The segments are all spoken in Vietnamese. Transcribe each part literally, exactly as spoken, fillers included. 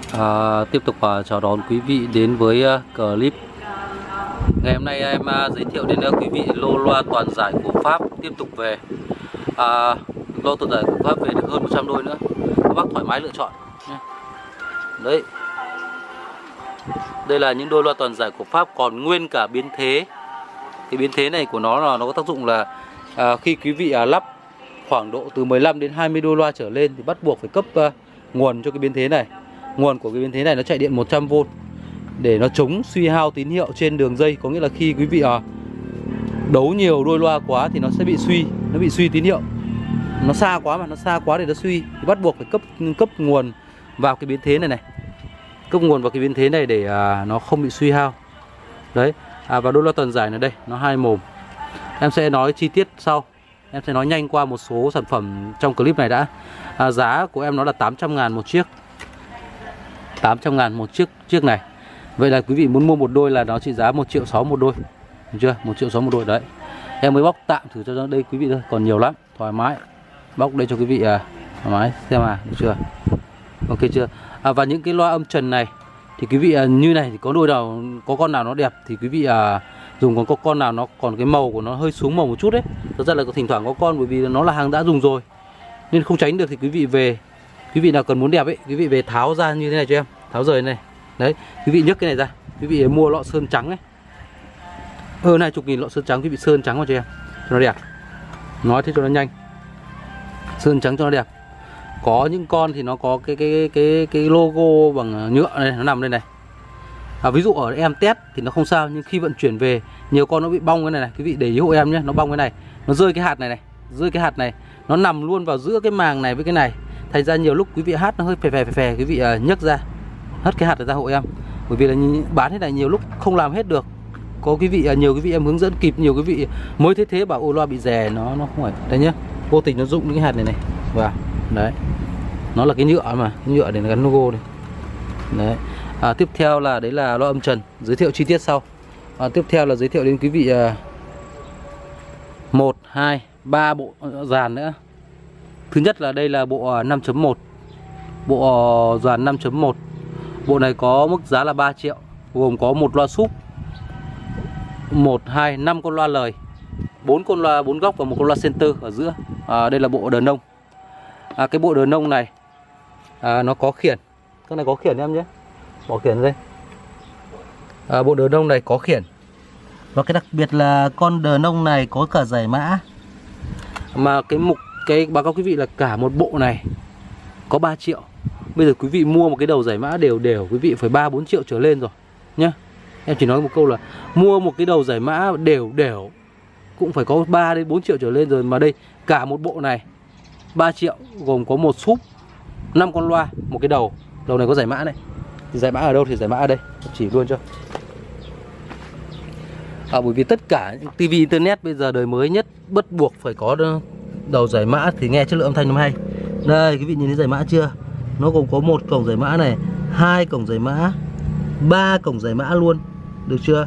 À, tiếp tục uh, chào đón quý vị đến với uh, clip. Ngày hôm nay em uh, giới thiệu đến uh, quý vị lô loa toàn giải của Pháp tiếp tục về. À, lô toàn giải của Pháp về được hơn một trăm đôi nữa, các bác thoải mái lựa chọn. Đấy, đây là những đôi loa toàn giải của Pháp còn nguyên cả biến thế. Cái biến thế này của nó là nó có tác dụng là à, khi quý vị à, lắp khoảng độ từ mười lăm đến hai mươi đôi loa trở lên thì bắt buộc phải cấp uh, nguồn cho cái biến thế này. Nguồn của cái biến thế này nó chạy điện một trăm vôn để nó chống suy hao tín hiệu trên đường dây. Có nghĩa là khi quý vị à, đấu nhiều đôi loa quá thì nó sẽ bị suy, nó bị suy tín hiệu. Nó xa quá mà, nó xa quá để nó suy thì bắt buộc phải cấp cấp nguồn vào cái biến thế này này. Cấp nguồn vào cái biến thế này để à, nó không bị suy hao. Đấy, à, và đôi loa toàn giải này đây, nó hai mồm. Em sẽ nói chi tiết sau. Em sẽ nói nhanh qua một số sản phẩm trong clip này đã. à, Giá của em nó là tám trăm ngàn một chiếc, tám trăm ngàn một chiếc chiếc này. Vậy là quý vị muốn mua một đôi là nó trị giá một triệu sáu một đôi. Được chưa? một triệu sáu một đôi đấy. Em mới bóc tạm thử cho đây quý vị thôi, còn nhiều lắm, thoải mái. Bóc đây cho quý vị à, thoải mái xem à, được chưa? Ok chưa? À, và những cái loa âm trần này thì quý vị à, như này thì có đôi nào, có con nào nó đẹp thì quý vị à, dùng, còn có con nào nó còn cái màu của nó hơi xuống màu một chút đấy. Thật ra là có thỉnh thoảng có con, bởi vì nó là hàng đã dùng rồi nên không tránh được, thì quý vị về, quý vị nào cần muốn đẹp ấy, quý vị về tháo ra như thế này cho em, tháo rời này. Đấy, quý vị nhấc cái này ra, quý vị mua lọ sơn trắng ấy, hơn hai chục nghìn lọ sơn trắng, quý vị sơn trắng vào cho em cho nó đẹp. Nói thế cho nó nhanh, sơn trắng cho nó đẹp. Có những con thì nó có cái cái cái cái logo bằng nhựa này, nó nằm đây này. À, ví dụ ở em test thì nó không sao, nhưng khi vận chuyển về nhiều con nó bị bong cái này này, quý vị để ý hộ em nhé, nó bong cái này, nó rơi cái hạt này này, rơi cái hạt này, nó nằm luôn vào giữa cái màng này với cái này. Thành ra nhiều lúc quý vị hát nó hơi phè phè phè phè, quý vị uh, nhấc ra, hất cái hạt này ra hộ em. Bởi vì là bán thế này nhiều lúc không làm hết được. Có quý vị uh, nhiều quý vị em hướng dẫn kịp, nhiều quý vị mới thế thế bảo ô loa bị rè, nó nó không phải đây nhá, vô tình nó rụng những cái hạt này này vào. Đấy, nó là cái nhựa mà, cái nhựa để nó gắn logo này. Đấy. À, tiếp theo là đấy là loa âm trần, giới thiệu chi tiết sau. À, tiếp theo là giới thiệu đến quý vị uh, một, hai, ba bộ dàn nữa. Thứ nhất là đây là bộ năm chấm một, bộ dàn năm chấm một. Bộ này có mức giá là ba triệu, gồm có một loa súp, một, hai, năm con loa lời, bốn con loa bốn góc và một con loa center ở giữa. À, đây là bộ đờn nông. À, cái bộ đờn nông này à, nó có khiển, cái này có khiển em nhé, bỏ khiển đây. À, bộ đờn nông này có khiển. Và cái đặc biệt là con đờn nông này có cả giải mã. Mà cái mục cái báo cáo quý vị là cả một bộ này có ba triệu. Bây giờ quý vị mua một cái đầu giải mã đều đều quý vị phải ba bốn triệu trở lên rồi nhá. Em chỉ nói một câu là mua một cái đầu giải mã đều đều cũng phải có ba đến bốn triệu trở lên rồi. Mà đây cả một bộ này ba triệu, gồm có một súp, năm con loa, một cái đầu. Đầu này có giải mã này. Giải mã ở đâu thì giải mã ở đây, chỉ luôn cho. À, bởi vì tất cả những tivi internet bây giờ đời mới nhất bắt buộc phải có đầu giải mã thì nghe chất lượng âm thanh nó hay. Đây, quý vị nhìn thấy giải mã chưa? Nó gồm có một cổng giải mã này, hai cổng giải mã, ba cổng giải mã luôn, được chưa?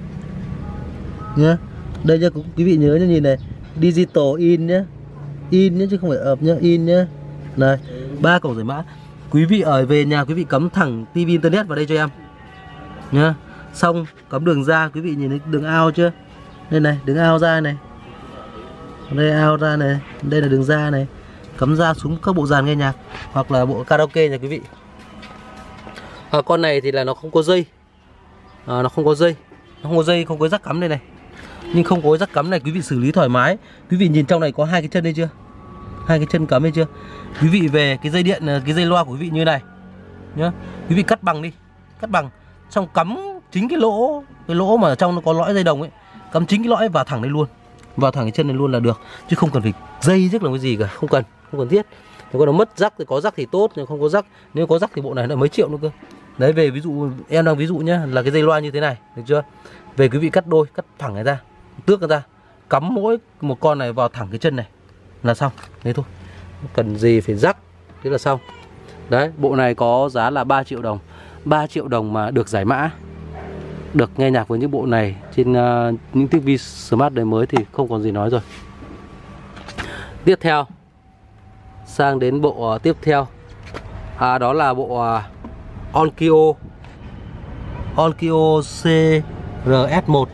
Nhá. Đây nha, quý vị nhớ nhìn này, digital in nhá, in nhá chứ không phải ập nhá, in nhá. Này, ba cổng giải mã. Quý vị ở về nhà quý vị cắm thẳng tivi internet vào đây cho em nhá. Xong cắm đường ra, quý vị nhìn thấy đường ao chưa? Đây này, đường ao ra này. Đây ao ra này, đây là đường ra này. Cắm ra xuống các bộ dàn nghe nhạc hoặc là bộ karaoke nha quý vị. À, con này thì là nó không có dây. À, nó không có dây. Nó không có dây, không có rắc cắm đây này. Nhưng không có rắc cắm này quý vị xử lý thoải mái. Quý vị nhìn trong này có hai cái chân đây chưa? Hai cái chân cắm đây chưa? Quý vị về cái dây điện, cái dây loa của quý vị như này nhá. Quý vị cắt bằng đi, cắt bằng, xong cắm chính cái lỗ, cái lỗ mà ở trong nó có lõi dây đồng ấy, cắm chính cái lõi vào thẳng đây luôn, vào thẳng cái chân này luôn là được, chứ không cần phải dây rước làm cái gì cả, không cần, không cần thiết. Nếu nó mất rắc thì có rắc thì tốt, nếu không có rắc, nếu có rắc thì bộ này là mấy triệu nữa cơ. Đấy, về ví dụ em đang ví dụ nhá, là cái dây loa như thế này, được chưa? Về quý vị cắt đôi, cắt thẳng này ra, tước nó ra, cắm mỗi một con này vào thẳng cái chân này là xong, thế thôi. Không cần gì phải rắc, thế là xong. Đấy, bộ này có giá là ba triệu đồng. ba triệu đồng mà được giải mã, được nghe nhạc với những bộ này trên uh, những tivi smart đời mới thì không còn gì nói rồi. Tiếp theo sang đến bộ uh, tiếp theo à, đó là bộ uh, Onkyo Onkyo C R S một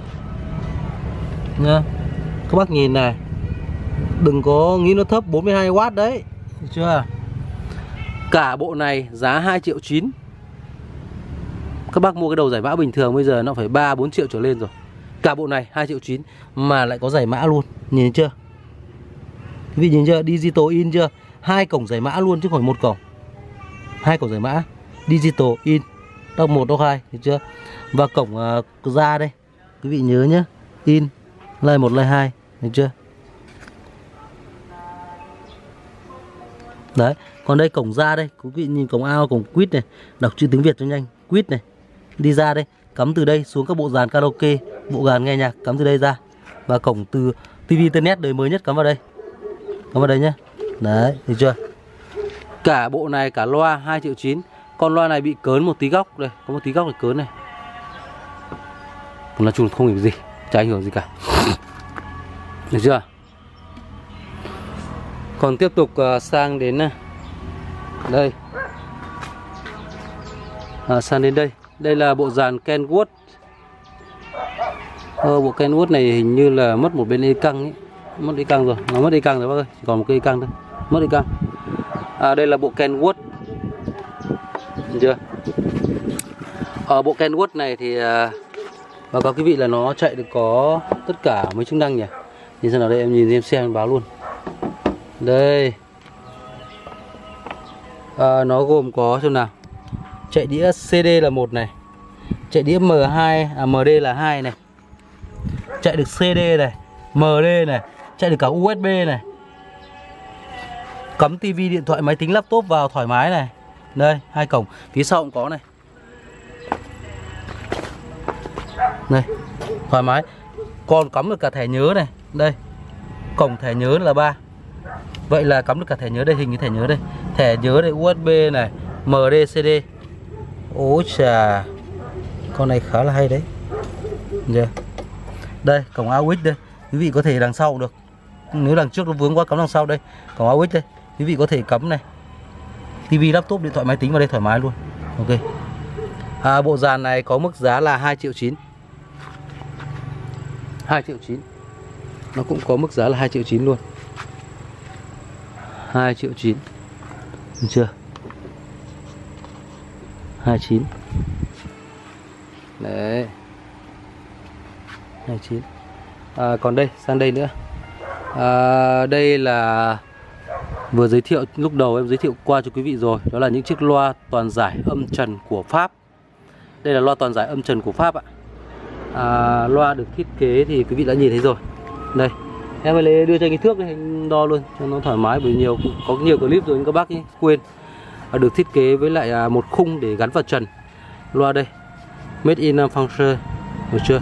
nha. Các bác nhìn này, đừng có nghĩ nó thấp, bốn mươi hai oát đấy, được chưa? Cả bộ này giá hai triệu chín. Các bác mua cái đầu giải mã bình thường bây giờ nó phải ba bốn triệu trở lên rồi. Cả bộ này hai triệu chín mà lại có giải mã luôn, nhìn chưa? Quý vị nhìn chưa? Digital in chưa? Hai cổng giải mã luôn chứ không phải một cổng. Hai cổng giải mã Digital in, đọc một đọc hai, được chưa? Và cổng uh, ra đây, quý vị nhớ nhé, in line một line hai, được chưa? Đấy, còn đây cổng ra đây, quý vị nhìn cổng ao, cổng quýt này, đọc chữ tiếng Việt cho nhanh, quýt này. Đi ra đây, cắm từ đây xuống các bộ dàn karaoke, bộ dàn nghe nhạc, cắm từ đây ra. Và cổng từ tivi internet đời mới nhất cắm vào đây. Cắm vào đây nhé. Đấy, được chưa? Cả bộ này, cả loa hai triệu chín. Con loa này bị cớn một tí góc đây, có một tí góc này cớn này. Nói chung là không hiểu gì, chả ảnh hưởng gì cả. Được chưa? Còn tiếp tục uh, sang đến uh, đây. À, sang đến đây. Đây là bộ dàn Kenwood. Ờ, bộ Kenwood này hình như là mất một bên e căng ấy. Mất e căng rồi, nó mất e căng rồi bác ơi, chỉ còn một cái e căng thôi. Mất e căng. À, đây là bộ Kenwood. Được chưa? Ở bộ Kenwood này thì uh, báo cáo quý vị là nó chạy được có tất cả mấy chức năng nhỉ. Nhìn xem nào đây, em nhìn em xem báo luôn. Đây à, nó gồm có xem nào, chạy đĩa xê đê là một này, chạy đĩa M hai à, em đê là hai này, chạy được xê đê này, em đê này, chạy được cả u ét bê này, cắm tivi, điện thoại, máy tính, laptop vào thoải mái này. Đây, hai cổng, phía sau cũng có này. Đây, thoải mái. Còn cắm được cả thẻ nhớ này. Đây, cổng thẻ nhớ là ba. Vậy là cắm được cả thẻ nhớ đây, hình cái thẻ nhớ đây. Thẻ nhớ đây, u ét bê này, em đê, xê đê. Ôi chà, con này khá là hay đấy. Yeah. Đây, cổng a u ích đây. Quý vị có thể đằng sau cũng được. Nếu đằng trước nó vướng quá cắm đằng sau đây. Cổng a u ích đây. Quý vị có thể cắm này, tivi, laptop, điện thoại, máy tính vào đây thoải mái luôn. Ok. À, bộ dàn này có mức giá là hai triệu chín. hai triệu chín. Nó cũng có mức giá là hai triệu chín luôn. hai triệu chín. Được chưa? hai triệu chín. Đấy. hai triệu chín. À, còn đây, sang đây nữa. À, đây là vừa giới thiệu lúc đầu em giới thiệu qua cho quý vị rồi, đó là những chiếc loa toàn giải âm trần của Pháp. Đây là loa toàn giải âm trần của Pháp ạ. À, loa được thiết kế thì quý vị đã nhìn thấy rồi. Đây, em phải lấy đưa cho anh cái thước này, anh đo luôn cho nó thoải mái, bởi nhiều có nhiều clip rồi các bác nhé, quên. À, được thiết kế với lại một khung để gắn vào trần. Loa đây, made in France, được chưa?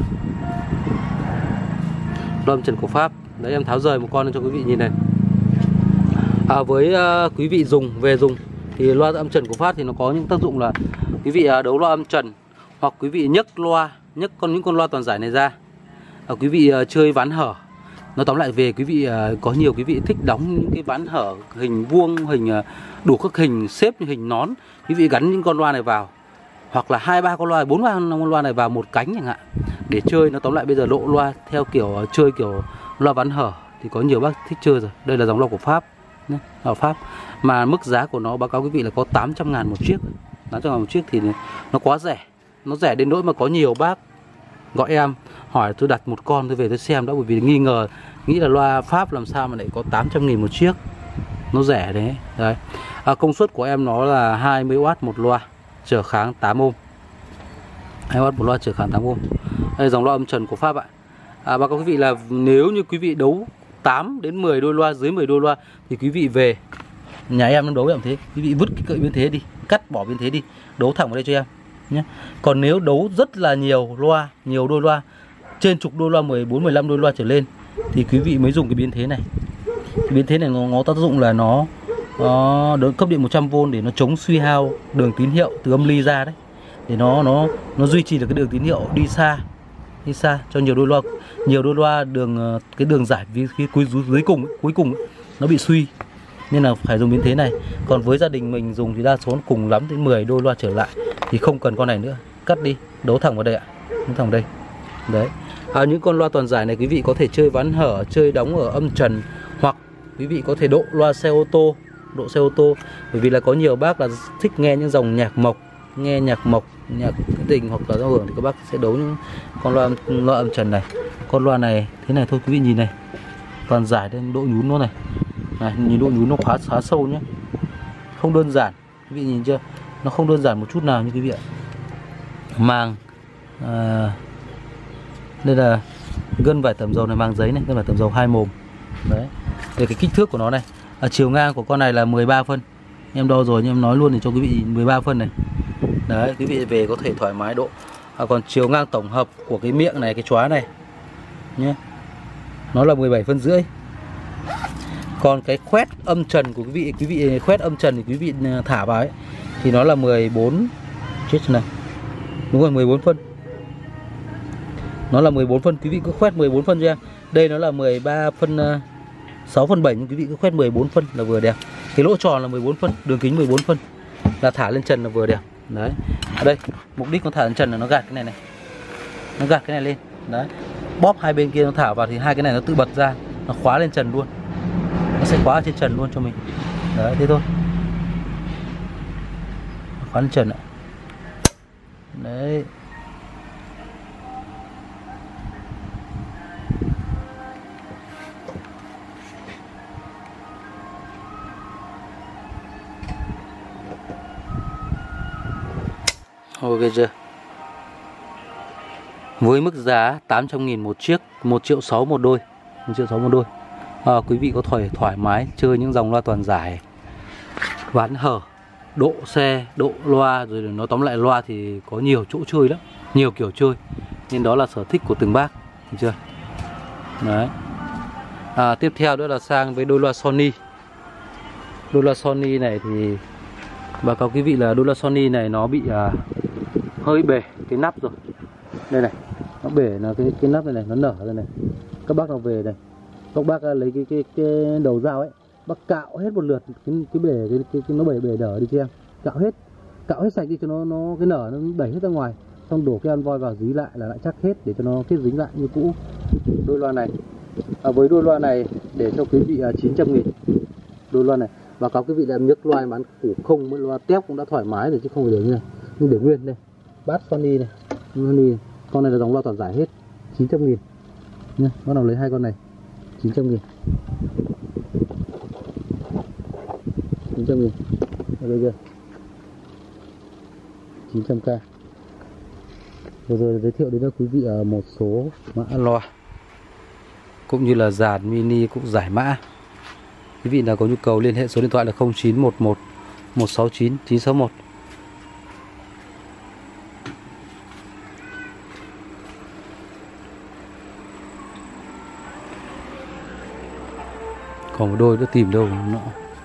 Loa âm trần của Pháp. Đấy, em tháo rời một con cho quý vị nhìn này. À, với uh, quý vị dùng về dùng thì loa âm trần của Pháp thì nó có những tác dụng là quý vị uh, đấu loa âm trần, hoặc quý vị nhấc loa, nhấc con những con loa toàn giải này ra. À, quý vị uh, chơi ván hở. Nó tóm lại về quý vị uh, có nhiều quý vị thích đóng những cái ván hở hình vuông, hình uh, đủ các hình xếp như hình nón. Quý vị gắn những con loa này vào, hoặc là hai ba con loa, bốn ba con loa này vào một cánh chẳng hạn để chơi. Nó tóm lại bây giờ độ loa theo kiểu uh, chơi kiểu loa ván hở thì có nhiều bác thích chơi rồi. Đây là dòng loa của Pháp. Ở Pháp mà mức giá của nó báo cáo quý vị là có tám trăm ngàn một chiếc. tám trăm ngàn một chiếc thì nó quá rẻ. Nó rẻ đến nỗi mà có nhiều bác gọi em hỏi tôi đặt một con tôi về tôi xem đã, bởi vì nghi ngờ, nghĩ là loa Pháp làm sao mà lại có tám trăm nghìn một chiếc. Nó rẻ đấy. Đấy. À, công suất của em nó là hai mươi oát một loa, trở kháng tám ôm. hai mươi oát một loa trở kháng tám ôm. Đây là dòng loa âm trần của Pháp ạ. À, báo cáo quý vị là nếu như quý vị đấu tám đến mười đôi loa, dưới mười đôi loa thì quý vị về nhà em nó đấu em thế, quý vị vứt cái cậy biên thế đi, cắt bỏ biên thế đi, đấu thẳng vào đây cho em nhé. Còn nếu đấu rất là nhiều loa, nhiều đôi loa, trên chục đôi loa, mười bốn mười lăm đôi loa trở lên thì quý vị mới dùng cái biên thế này. Cái biên thế này nó có tác dụng là nó nó đỡ cấp điện một trăm vôn để nó chống suy hao đường tín hiệu từ âm ly ra đấy, để nó nó nó duy trì được cái đường tín hiệu đi xa, đi xa cho nhiều đôi loa, nhiều đôi loa đường cái đường giải phía cuối dưới cùng cuối cùng ấy, nó bị suy nên là phải dùng biến thế này. Còn với gia đình mình dùng thì đa số cùng lắm đến mười đôi loa trở lại thì không cần con này nữa, cắt đi, đấu thẳng vào đây ạ, đấu thẳng vào đây. Đấy. À, những con loa toàn giải này quý vị có thể chơi ván hở, chơi đóng ở âm trần, hoặc quý vị có thể độ loa xe ô tô, độ xe ô tô, bởi vì là có nhiều bác là thích nghe những dòng nhạc mộc, nghe nhạc mộc, nhạc trữ tình hoặc là giao hưởng thì các bác sẽ đấu những con loa loa âm trần này. Con loa này thế này thôi quý vị nhìn này, toàn giải đến độ nhún nó này, này nhìn độ nhún nó khá khá sâu nhé, không đơn giản, quý vị nhìn chưa, nó không đơn giản một chút nào như quý vị ạ. Màng à, đây là gân vải tẩm dầu này, màng giấy này, gân vải tẩm dầu hai mồm. Đấy, về cái kích thước của nó này, à, chiều ngang của con này là mười ba phân, em đo rồi nhưng em nói luôn để cho quý vị mười ba phân này. Đấy, quý vị về có thể thoải mái độ. À, còn chiều ngang tổng hợp của cái miệng này, cái chóa này nhé, nó là mười bảy phân rưỡi. Còn cái khoét âm trần của quý vị, quý vị khoét âm trần thì quý vị thả vào ấy thì nó là mười bốn, chết này, đúng rồi, mười bốn phân. Nó là mười bốn phân, quý vị cứ khoét mười bốn phân cho em. Đây nó là mười ba phân, sáu phân bảy, nhưng quý vị cứ khoét mười bốn phân là vừa đẹp. Cái lỗ tròn là mười bốn phân, đường kính mười bốn phân, là thả lên trần là vừa đẹp. Đấy. Ở đây, mục đích nó thả lên trần là nó gạt cái này này. Nó gạt cái này lên. Đấy. Bóp hai bên kia nó thả vào thì hai cái này nó tự bật ra, nó khóa lên trần luôn. Nó sẽ khóa ở trên trần luôn cho mình. Đấy, thế thôi. Khóa lên trần ạ. Đấy. Ok chưa? Với mức giá tám trăm nghìn một chiếc, một triệu sáu một đôi, một triệu sáu một đôi. À, quý vị có thoải thoải mái chơi những dòng loa toàn giải, ván hở, độ xe, độ loa, rồi nói tóm lại loa thì có nhiều chỗ chơi lắm, nhiều kiểu chơi. Nên đó là sở thích của từng bác, được chưa? Đấy. À, tiếp theo nữa là sang với đôi loa Sony. Đôi loa Sony này thì báo cáo quý vị là đôi loa Sony này nó bị à, hơi bể cái nắp rồi. Đây này, nó bể là cái cái nắp này này, nó nở đây này. Các bác nào về này, các bác lấy cái cái cái đầu dao ấy, bác cạo hết một lượt cái cái bể cái, cái, cái nó bể bể nở đi cho em, cạo hết, cạo hết sạch đi cho nó nó cái nở nó đẩy hết ra ngoài, xong đổ cái ăn voi vào dí lại là lại chắc hết để cho nó kết dính lại như cũ. Đôi loa này, à, với đôi loa này để cho quý vị à, chín trăm nghìn. Đôi loa này báo cáo quý vị là em nhấc loa bán phủ không với loa tép cũng đã thoải mái rồi chứ không phải để như này, nhưng để nguyên đây. Bass Sony này, Sony này. Con này là dòng loa toàn giải hết, chín trăm nghìn nha. Bắt đầu lấy hai con này chín trăm nghìn, chín trăm nghìn, đây chưa, chín trăm k. Vừa rồi giới thiệu đến cho quý vị ở một số mã loa cũng như là dàn mini cũng giải mã. Quý vị nào có nhu cầu liên hệ số điện thoại là không chín một một một sáu chín chín sáu một. Còn một đôi nữa tìm đâu nó.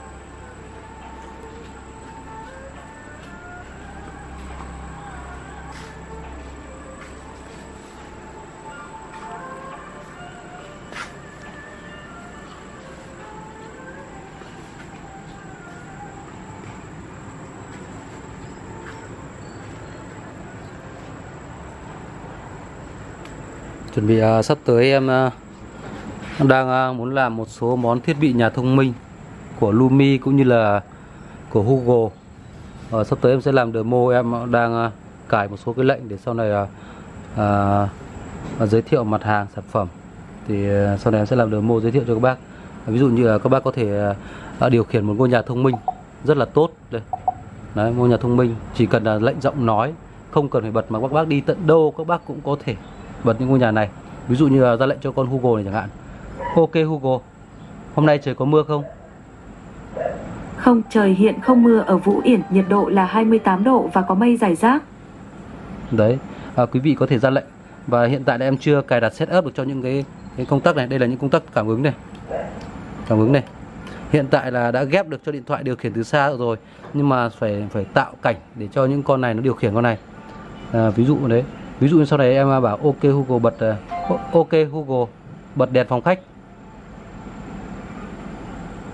Chuẩn bị uh, sắp tới em uh, em đang uh, muốn làm một số món thiết bị nhà thông minh của Lumi cũng như là của Hugo. Uh, sắp tới em sẽ làm demo, em đang uh, cài một số cái lệnh để sau này uh, uh, giới thiệu mặt hàng sản phẩm. Thì uh, sau này em sẽ làm demo giới thiệu cho các bác. Uh, ví dụ như là các bác có thể uh, điều khiển một ngôi nhà thông minh rất là tốt đây. Đấy, ngôi nhà thông minh chỉ cần là lệnh giọng nói, không cần phải bật, mà các bác đi tận đâu các bác cũng có thể bật những ngôi nhà này. Ví dụ như là ra lệnh cho con Hugo này chẳng hạn. Ok Hugo, hôm nay trời có mưa không? Không, trời hiện không mưa ở Vũ Yển, nhiệt độ là hai mươi tám độ và có mây rải rác. Đấy, à, quý vị có thể ra lệnh. Và hiện tại là em chưa cài đặt setup được cho những cái, cái công tắc này. Đây là những công tắc cảm ứng này, cảm ứng này. Hiện tại là đã ghép được cho điện thoại điều khiển từ xa rồi, nhưng mà phải phải tạo cảnh để cho những con này nó điều khiển con này. À, ví dụ đấy, ví dụ như sau này em bảo ok Hugo bật uh, ok Hugo bật đèn phòng khách.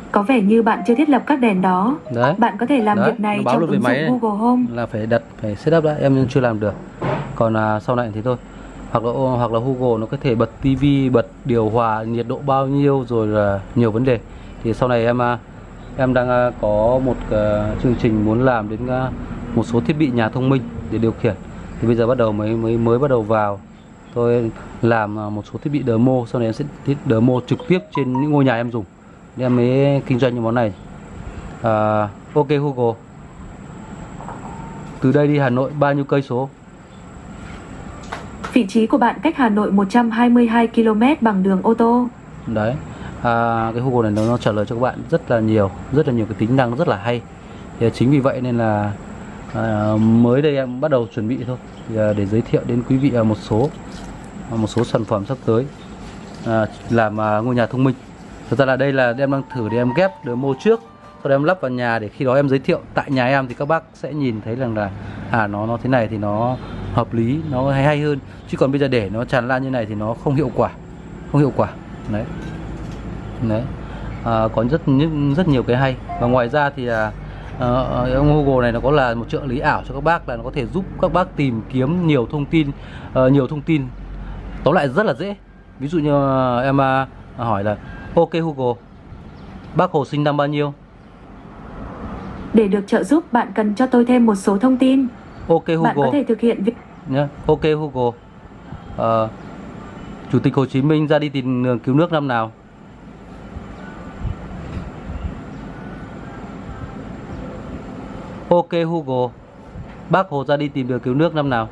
Có vẻ như bạn chưa thiết lập các đèn đó. Đấy. Bạn có thể làm Đấy, việc này nó báo trong luôn về ứng máy dụng này. Google Home. Là phải đặt, phải setup đã, em chưa làm được. Còn à, sau này thì thôi. Hoặc là hoặc là Google nó có thể bật tivi, bật điều hòa, nhiệt độ bao nhiêu, rồi là nhiều vấn đề. Thì sau này em em đang có một uh, chương trình muốn làm đến uh, một số thiết bị nhà thông minh để điều khiển. Thì bây giờ bắt đầu mới mới mới bắt đầu vào. Tôi làm uh, một số thiết bị demo, sau này em sẽ demo trực tiếp trên những ngôi nhà em dùng. Để em mới kinh doanh những món này. Uh, ok Google. Từ đây đi Hà Nội bao nhiêu cây số? Vị trí của bạn cách Hà Nội một trăm hai mươi hai ki lô mét bằng đường ô tô. Đấy. À, cái Google này nó, nó trả lời cho các bạn rất là nhiều, rất là nhiều cái tính năng rất là hay. Thì chính vì vậy nên là à, mới đây em bắt đầu chuẩn bị thôi. Thì, à, để giới thiệu đến quý vị à, một số à, một số sản phẩm sắp tới à, làm à, ngôi nhà thông minh. Thực ra là đây là em đang thử để em ghép demo trước, sau đó em lắp vào nhà để khi đó em giới thiệu tại nhà em thì các bác sẽ nhìn thấy rằng là à nó nó thế này thì nó hợp lý, nó hay hay hơn. Chứ còn bây giờ để nó tràn lan như này thì nó không hiệu quả, không hiệu quả. Đấy. Đấy. À, có rất rất nhiều cái hay. Và ngoài ra thì à, à, Google này nó có là một trợ lý ảo cho các bác, là nó có thể giúp các bác tìm kiếm nhiều thông tin, à, nhiều thông tin tóm lại rất là dễ. Ví dụ như à, em à, hỏi là ok Google, Bác Hồ sinh năm bao nhiêu? Để được trợ giúp, bạn cần cho tôi thêm một số thông tin. Ok Google. Bạn có thể thực hiện việc nhá. Ok Google. À, Chủ tịch Hồ Chí Minh ra đi tìm đường cứu nước năm nào? Ok Google, Bác Hồ ra đi tìm đường cứu nước năm nào?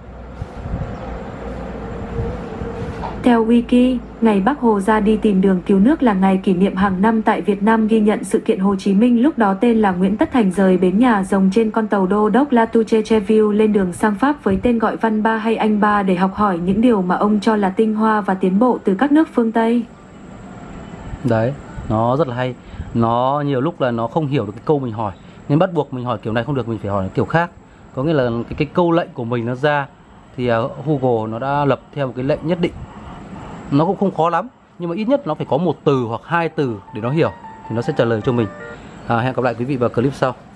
Theo Wiki, ngày Bác Hồ ra đi tìm đường cứu nước là ngày kỷ niệm hàng năm tại Việt Nam, ghi nhận sự kiện Hồ Chí Minh lúc đó tên là Nguyễn Tất Thành rời bến nhà rồng trên con tàu đô đốc La Touche-Treville lên đường sang Pháp với tên gọi Văn Ba hay Anh Ba để học hỏi những điều mà ông cho là tinh hoa và tiến bộ từ các nước phương Tây. Đấy, nó rất là hay. Nó nhiều lúc là nó không hiểu được cái câu mình hỏi, nên bắt buộc mình hỏi kiểu này không được, mình phải hỏi kiểu khác. Có nghĩa là cái, cái câu lệnh của mình nó ra thì uh, Google nó đã lập theo một cái lệnh nhất định. Nó cũng không khó lắm, nhưng mà ít nhất nó phải có một từ hoặc hai từ để nó hiểu thì nó sẽ trả lời cho mình. À, hẹn gặp lại quý vị vào clip sau.